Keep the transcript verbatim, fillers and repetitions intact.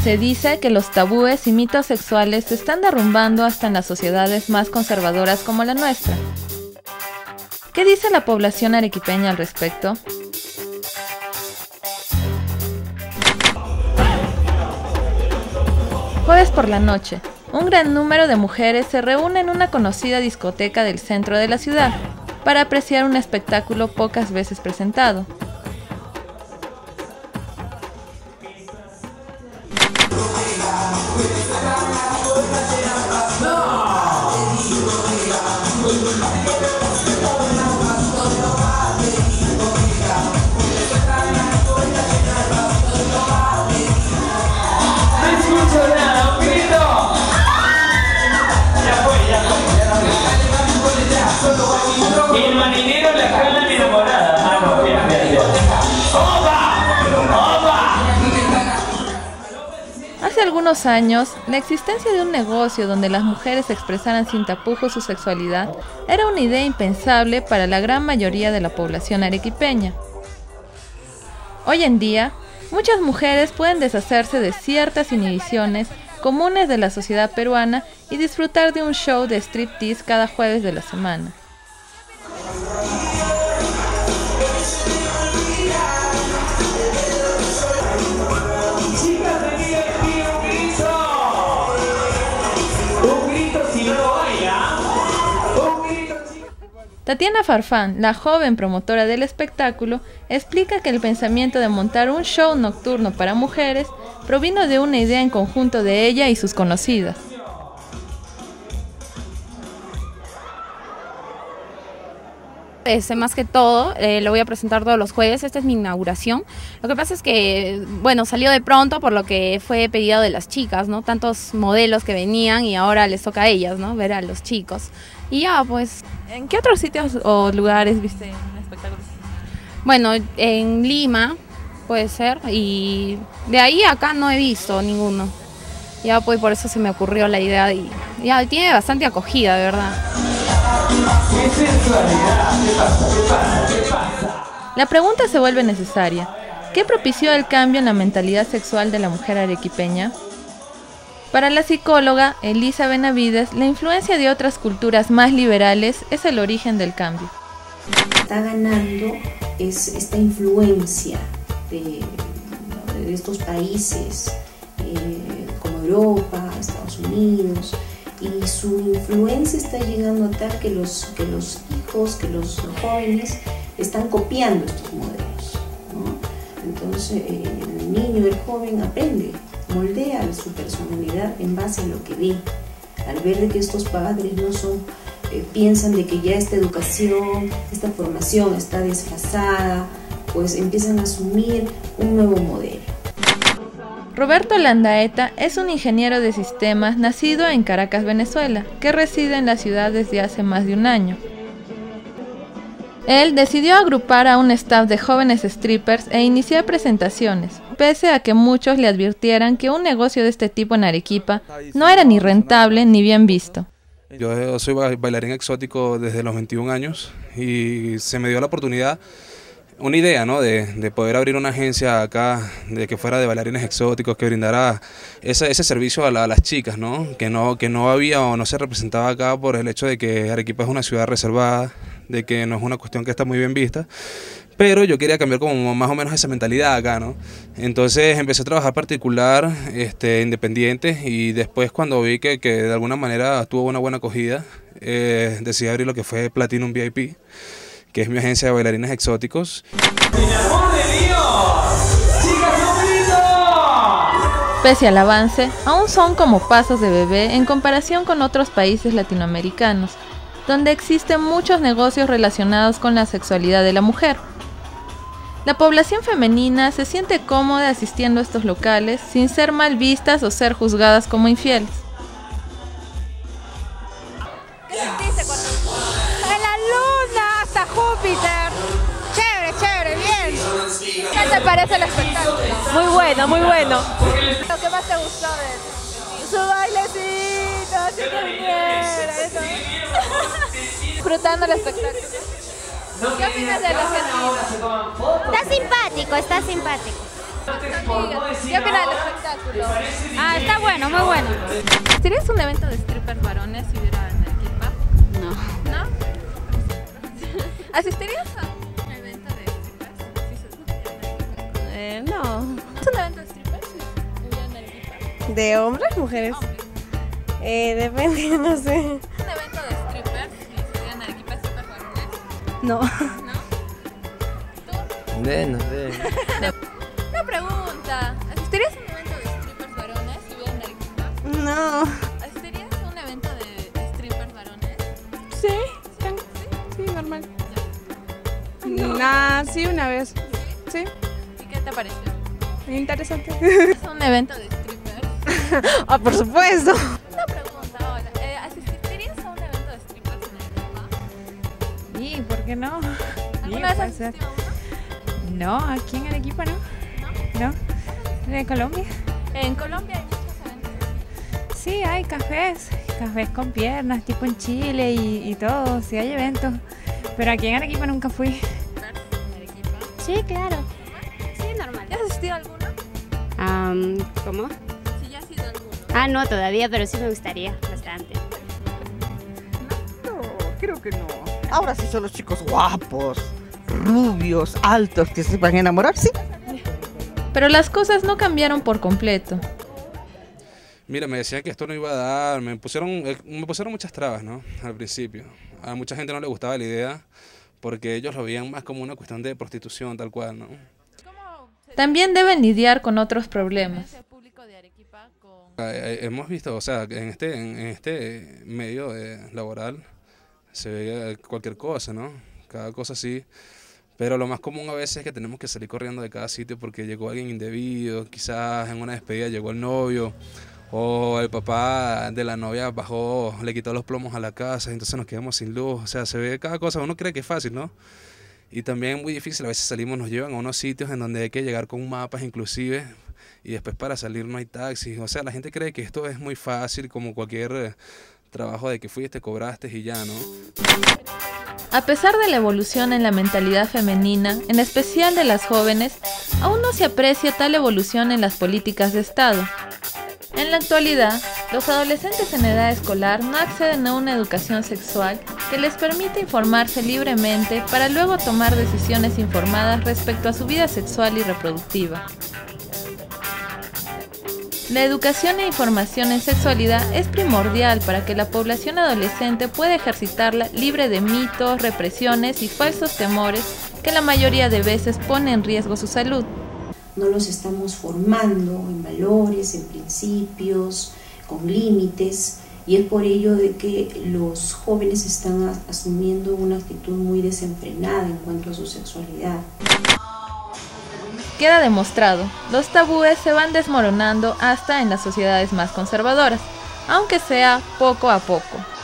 Se dice que los tabúes y mitos sexuales se están derrumbando hasta en las sociedades más conservadoras como la nuestra. ¿Qué dice la población arequipeña al respecto? Jueves por la noche, un gran número de mujeres se reúne en una conocida discoteca del centro de la ciudad para apreciar un espectáculo pocas veces presentado. Hace algunos años, la existencia de un negocio donde las mujeres expresaran sin tapujos su sexualidad era una idea impensable para la gran mayoría de la población arequipeña. Hoy en día, muchas mujeres pueden deshacerse de ciertas inhibiciones comunes de la sociedad peruana y disfrutar de un show de striptease cada jueves de la semana. Tatiana Farfán, la joven promotora del espectáculo, explica que el pensamiento de montar un show nocturno para mujeres provino de una idea en conjunto de ella y sus conocidas. Este, más que todo, eh, lo voy a presentar todos los jueves, esta es mi inauguración. Lo que pasa es que, bueno, salió de pronto por lo que fue pedido de las chicas, ¿no? Tantos modelos que venían y ahora les toca a ellas, ¿no? Ver a los chicos. Y ya, pues... ¿En qué otros sitios o lugares viste un espectáculo? Bueno, en Lima, puede ser, y de ahí acá no he visto ninguno. Ya, pues por eso se me ocurrió la idea y ya tiene bastante acogida, de verdad. ¿Qué sensualidad? ¿Qué pasa? ¿Qué pasa? ¿Qué pasa? La pregunta se vuelve necesaria. ¿Qué propició el cambio en la mentalidad sexual de la mujer arequipeña? Para la psicóloga Elisa Benavides, la influencia de otras culturas más liberales es el origen del cambio. Está ganando es esta influencia de, de estos países eh, como Europa, Estados Unidos, y su influencia está llegando a tal que los, que los hijos, que los jóvenes están copiando estos modelos, ¿no? Entonces eh, el niño, el joven aprende, moldea su personalidad en base a lo que ve. Al ver de que estos padres no son, eh, piensan de que ya esta educación, esta formación está desfasada, pues empiezan a asumir un nuevo modelo. Roberto Landaeta es un ingeniero de sistemas nacido en Caracas, Venezuela, que reside en la ciudad desde hace más de un año. Él decidió agrupar a un staff de jóvenes strippers e iniciar presentaciones, pese a que muchos le advirtieran que un negocio de este tipo en Arequipa no era ni rentable ni bien visto. Yo soy bailarín exótico desde los veintiún años y se me dio la oportunidad, una idea, ¿no? de, de poder abrir una agencia acá, de que fuera de bailarines exóticos, que brindara ese, ese servicio a, la, a las chicas, ¿no? Que, no, que no había o no se representaba acá por el hecho de que Arequipa es una ciudad reservada, de que no es una cuestión que está muy bien vista. Pero yo quería cambiar como más o menos esa mentalidad acá, ¿no? Entonces empecé a trabajar particular, este, independiente, y después cuando vi que, que de alguna manera tuvo una buena acogida, eh, decidí abrir lo que fue Platinum V I P, que es mi agencia de bailarines exóticos. ¡El amor de Dios! ¡Chicas, un grito! Pese al avance, aún son como pasos de bebé en comparación con otros países latinoamericanos, donde existen muchos negocios relacionados con la sexualidad de la mujer. La población femenina se siente cómoda asistiendo a estos locales sin ser mal vistas o ser juzgadas como infieles. ¿Qué sentiste cuando en la luna hasta Júpiter? Chévere, chévere, bien. ¿Qué te parece el espectáculo? Muy bueno, muy bueno. ¿Lo que más te gustó de él? Su bailecito, así que viniera, eso. Disfrutando el espectáculo. ¿Qué opinas de los que Está simpático, está simpático. ¿Qué opinas del espectáculo? Ah, está bueno, muy bueno. ¿Serías un evento de strippers varones si hubiera en Arequipa? No. ¿No? ¿Asistirías a un evento de strippers? Si se hubiera en Arequipa? Eh, no. ¿Es un evento de strippers si hubiera en Arequipa? ¿De hombres, mujeres? Hombres. Eh, depende, no sé. ¿Un evento de strippers si se hubiera en Arequipa strippers varones? No. ¿No? De, no sé. Una pregunta. ¿Asistirías a un evento de strippers varones si hubiera en Arequipa? No. ¿Asistirías a un evento de strippers varones? Sí, sí, normal. Nah, sí, una vez. Sí, ¿Y qué te pareció? interesante. ¿Es un evento de strippers? Ah, por supuesto. Una pregunta ahora. Eh, ¿Asistirías a un evento de strippers en Arequipa? ¿Y por qué no? ¿Alguna vez puede has ser. asistido a uno? No, aquí en Arequipa no. ¿No? ¿De Colombia? En Colombia hay muchos eventos así. Sí, hay cafés, cafés con piernas, tipo en Chile y, y todo, sí hay eventos. Pero aquí en Arequipa nunca fui. ¿En Arequipa? Sí, claro. Sí, normal. ¿Ya has asistido a alguno? Um, ¿Cómo? Sí, ya has ido a alguno. Ah, no, todavía, pero sí me gustaría bastante. No, creo que no. Ahora sí son los chicos guapos, rubios, altos, que sepan enamorarse. Pero las cosas no cambiaron por completo. Mira, me decían que esto no iba a dar, me pusieron, eh, me pusieron muchas trabas, ¿no? Al principio. A mucha gente no le gustaba la idea porque ellos lo veían más como una cuestión de prostitución, tal cual, ¿no? También deben lidiar con otros problemas. Eh, eh, hemos visto, o sea, en este, en, en este medio eh, laboral se ve cualquier cosa, ¿no? Cada cosa así. Pero lo más común a veces es que tenemos que salir corriendo de cada sitio porque llegó alguien indebido, quizás en una despedida llegó el novio, o el papá de la novia bajó, le quitó los plomos a la casa, entonces nos quedamos sin luz. O sea, se ve cada cosa, uno cree que es fácil, ¿no? Y también es muy difícil, a veces salimos, nos llevan a unos sitios en donde hay que llegar con mapas inclusive, y después para salir no hay taxis. O sea, la gente cree que esto es muy fácil, como cualquier eh, trabajo de que fuiste, cobraste y ya, ¿no? A pesar de la evolución en la mentalidad femenina, en especial de las jóvenes, aún no se aprecia tal evolución en las políticas de Estado. En la actualidad, los adolescentes en edad escolar no acceden a una educación sexual que les permita informarse libremente para luego tomar decisiones informadas respecto a su vida sexual y reproductiva. La educación e información en sexualidad es primordial para que la población adolescente pueda ejercitarla libre de mitos, represiones y falsos temores que la mayoría de veces pone en riesgo su salud. No los estamos formando en valores, en principios, con límites, y es por ello de que los jóvenes están asumiendo una actitud muy desenfrenada en cuanto a su sexualidad. Queda demostrado, los tabúes se van desmoronando hasta en las sociedades más conservadoras, aunque sea poco a poco.